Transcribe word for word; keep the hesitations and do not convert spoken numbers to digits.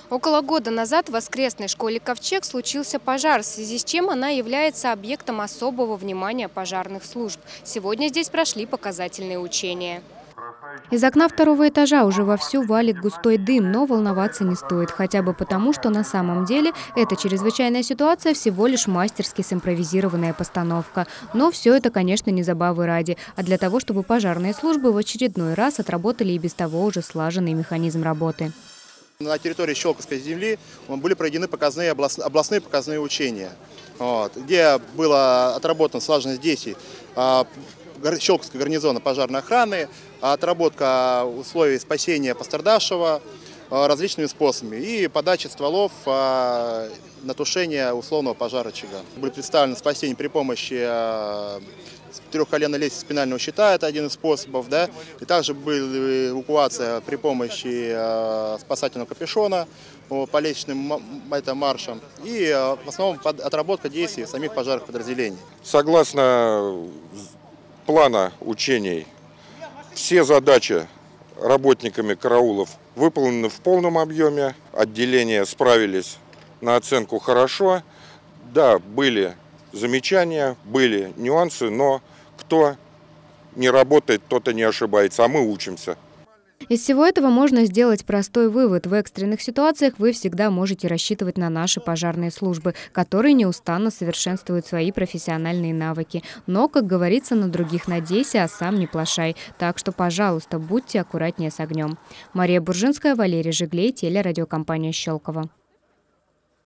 Около года назад в воскресной школе «Ковчег» случился пожар, в связи с чем она является объектом особого внимания пожарных служб. Сегодня здесь прошли показательные учения. Из окна второго этажа уже вовсю валит густой дым, но волноваться не стоит. Хотя бы потому, что на самом деле эта чрезвычайная ситуация всего лишь мастерски симпровизированная постановка. Но все это, конечно, не забавы ради, а для того, чтобы пожарные службы в очередной раз отработали и без того уже слаженный механизм работы. На территории Щелковской земли были проведены показные, областные показные учения, вот, где была отработана слаженность действий Щелковского гарнизона пожарной охраны, отработка условий спасения пострадавшего различными способами и подача стволов на тушение условного пожара очага. Были представлены спасения при помощи трехколенной лестницы спинального щита, это один из способов, да, и также была эвакуация при помощи спасательного капюшона по лестничным это, маршам и в основном отработка действий самих пожарных подразделений. Согласно плана учений, все задачи работниками караулов выполнены в полном объеме, отделения справились на оценку хорошо. Да, были замечания, были нюансы, но кто не работает, тот и не ошибается, а мы учимся. Из всего этого можно сделать простой вывод. В экстренных ситуациях вы всегда можете рассчитывать на наши пожарные службы, которые неустанно совершенствуют свои профессиональные навыки. Но, как говорится, на других надейся, а сам не плашай. Так что, пожалуйста, будьте аккуратнее с огнем. Мария Буржинская, Валерий Жиглей, телерадиокомпания «Щелково».